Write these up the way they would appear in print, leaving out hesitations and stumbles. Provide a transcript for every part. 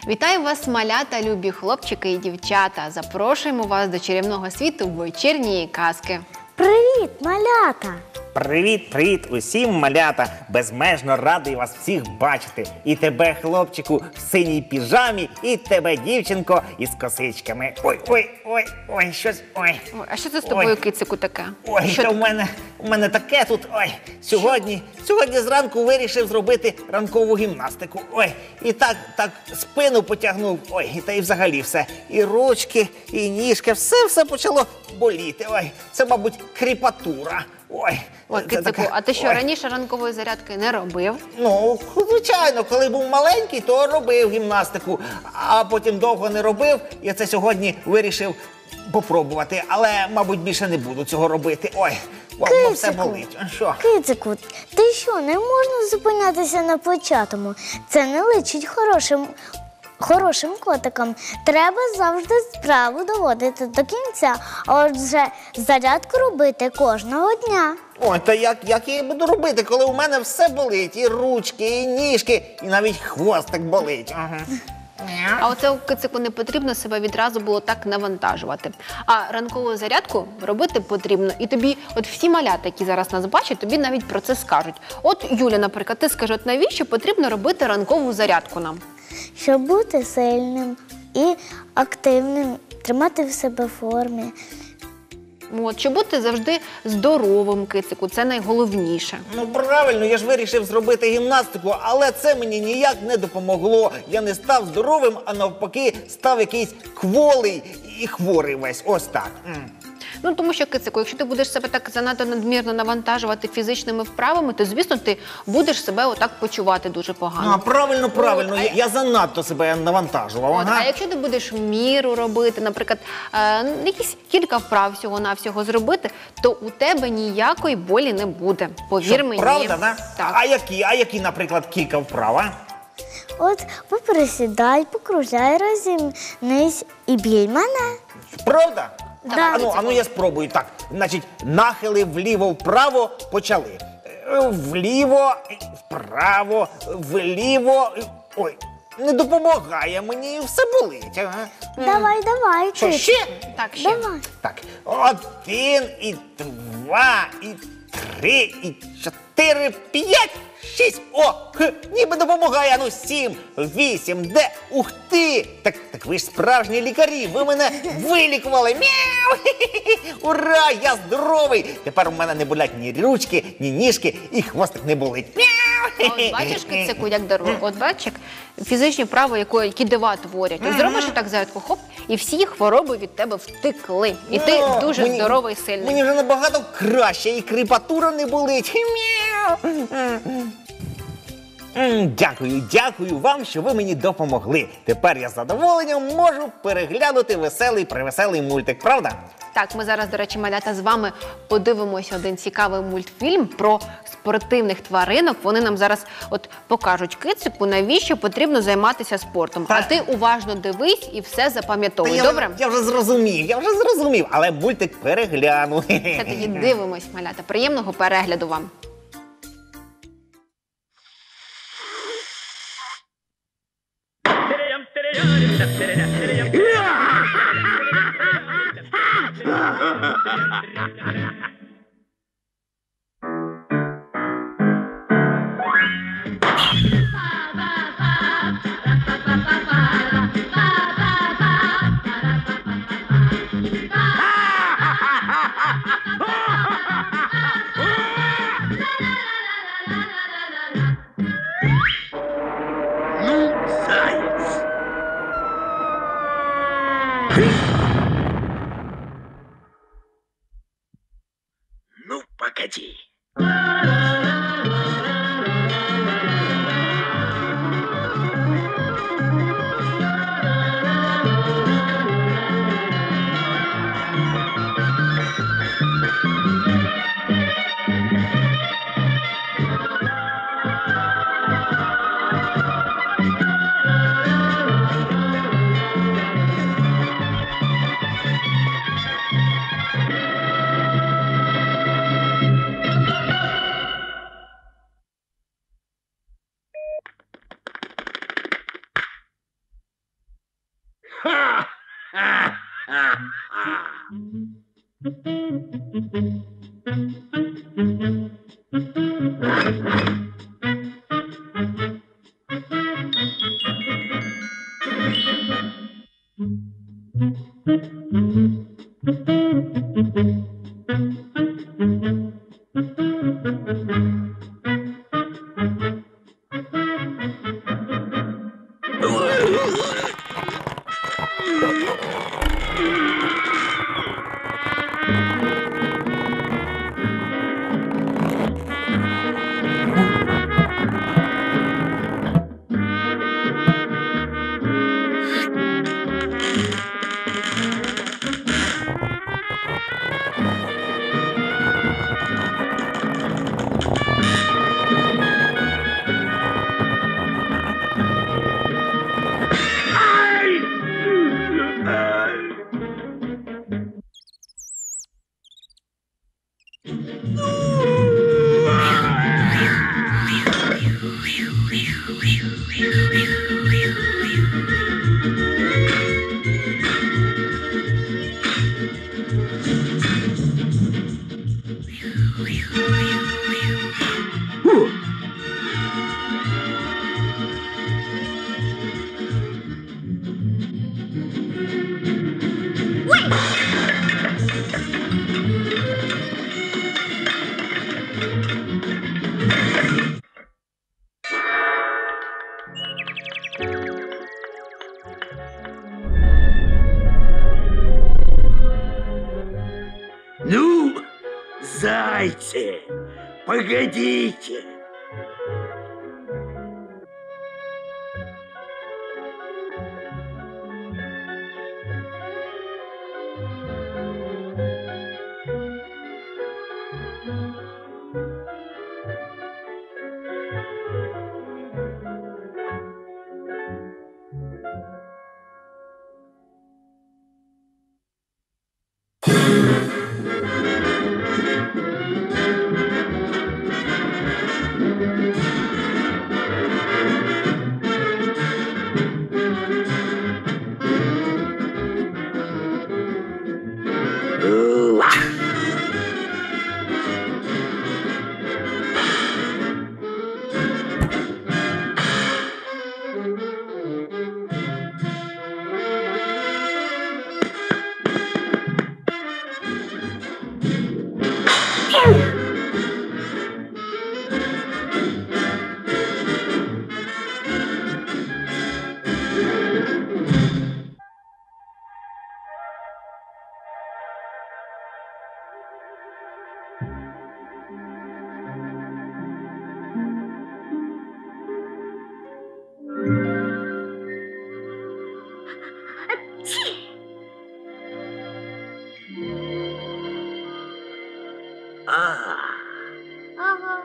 Вітаю вас, малята, любі хлопчики і дівчата! Запрошуємо вас до чарівного світу вечірньої казки. Привіт, малята! Привіт усім, малята! Безмежно радий вас всіх бачити. І тебе, хлопчику, в синій піжамі, і тебе, дівчинко, із косичками. Ой, щось, ой. А що це з тобою, кицику, таке? Ой, що то в мене таке тут, Сьогодні зранку вирішив зробити ранкову гімнастику. І так спину потягнув, та і взагалі все. І ручки, і ніжки, все почало боліти. Це, мабуть, кріпатура. Кицику, а ти що, раніше ранкової зарядки не робив? Ну, звичайно, коли був маленький, то робив гімнастику, а потім довго не робив, і це сьогодні вирішив попробувати, але, мабуть, більше не буду цього робити. Бо все болить. Що? Кицику, ти що, не можна зупинятися на початому? Це не личить хорошим котикам. Треба завжди справу доводити до кінця, а отже, зарядку робити кожного дня. Та як я її буду робити, коли у мене все болить? І ручки, і ніжки, і навіть хвостик болить. А оце у кицику не потрібно себе відразу було так навантажувати. А ранкову зарядку робити потрібно. І тобі, всі малята, які зараз нас бачать, тобі навіть про це скажуть. Юля, наприклад, ти скажи, навіщо потрібно робити ранкову зарядку нам? Щоб бути сильним і активним, тримати в себе в формі. Щоб бути завжди здоровим, кицику, це найголовніше. Ну, правильно, я ж вирішив зробити гімнастику, але це мені ніяк не допомогло. Я не став здоровим, а навпаки став якийсь кволий і хворий весь. Ось так. Тому що, кицику, якщо ти будеш себе так занадто надмірно навантажувати фізичними вправами, то, звісно, ти будеш себе отак почувати дуже погано. Правильно. Я занадто себе навантажував. А якщо ти будеш в міру робити, наприклад, якісь кілька вправ всього-навсього зробити, то у тебе ніякої болі не буде. Повір мені. Правда, да? Так. А які, наприклад, кілька вправ, а? Поприсідай, покружляй розімнись і бій мене. Правда? Да. Ану, я спробую. Так, значить, нахили вліво-вправо почали. Вліво, вправо, вліво. Не допомагає мені, все болить. Давай, Що, ще? Так, ще. Давай. Так, 1, і 2, і 3, і 4, 5, 6. Ніби допомагає. 7, 8, де? Ух ти! Так ви ж справжні лікарі, ви мене вилікували. Мяу! Ура, я здоровий! Тепер у мене не болять ні ручки, ні ніжки, і хвостик не болить. Мяу! Бачиш, кицику, як здорово. Бачиш, як фізичні вправи, які дива творять. Зробиш отак зарядку, хоп, і всі хвороби від тебе втекли. І ти дуже здоровий, сильний. Мені вже набагато краще, і кріпатура не болить. Мяу! Дякую вам, що ви мені допомогли. Тепер я з задоволенням можу переглянути веселий мультик, правда? Так, ми зараз, до речі, малята, з вами подивимося один цікавий мультфільм про спортивних тваринок. Вони нам зараз покажуть, кицику, навіщо потрібно займатися спортом. А ти уважно дивись і все запам'ятовуй, добре? Я вже зрозумів, але мультик перегляну. Це тоді дивимось, малята. Приємного перегляду вам. Погоди. Ну, зайцы, погодите. Ага.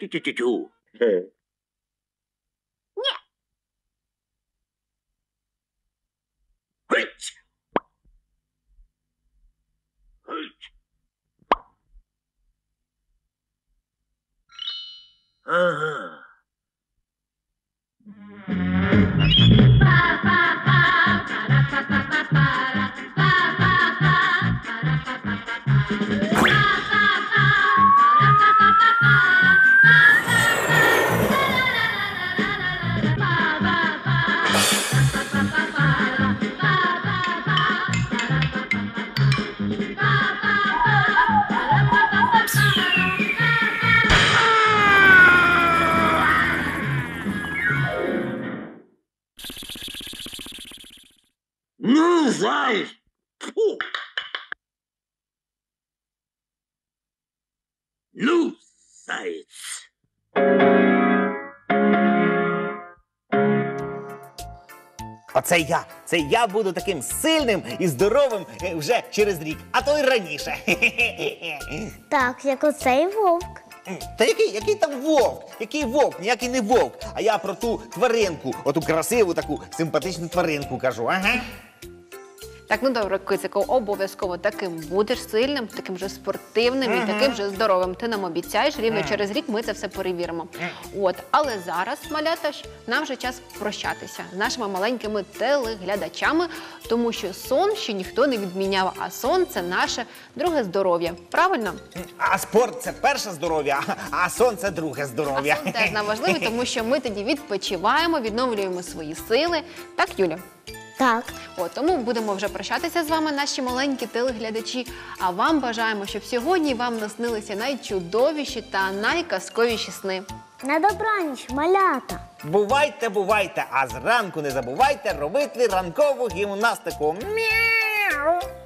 Тю-тю-тю-тю. Гыть! Гыть! Ага. Ну, заяц! Фу! Ну, заяц! Це я буду таким сильним і здоровим вже через рік, а то й раніше. Так, як оцей вовк. Та який там вовк? Який вовк? Ніякий не вовк. А я про ту тваринку, оту красиву таку симпатичну тваринку кажу, ага. Так, ну добре, Кицику, обов'язково таким будеш сильним, таким же спортивним і таким же здоровим. Ти нам обіцяєш, рівно через рік ми це все перевіримо. От, але зараз, малята, нам вже час прощатися з нашими маленькими телеглядачами, тому що сон ще ніхто не відміняв, а сон – це наше друге здоров'я. Правильно? А спорт – це перше здоров'я, а сон – це друге здоров'я. А сон теж нам важливий, тому що ми тоді відпочиваємо, відновлюємо свої сили. Так, Юля? Так. От, тому будемо вже прощатися з вами, наші маленькі телеглядачі. А вам бажаємо, щоб сьогодні вам наснилися найчудовіші та найказковіші сни. На добраніч, малята. Бувайте, бувайте, а зранку не забувайте робити ранкову гімнастику. Мяу!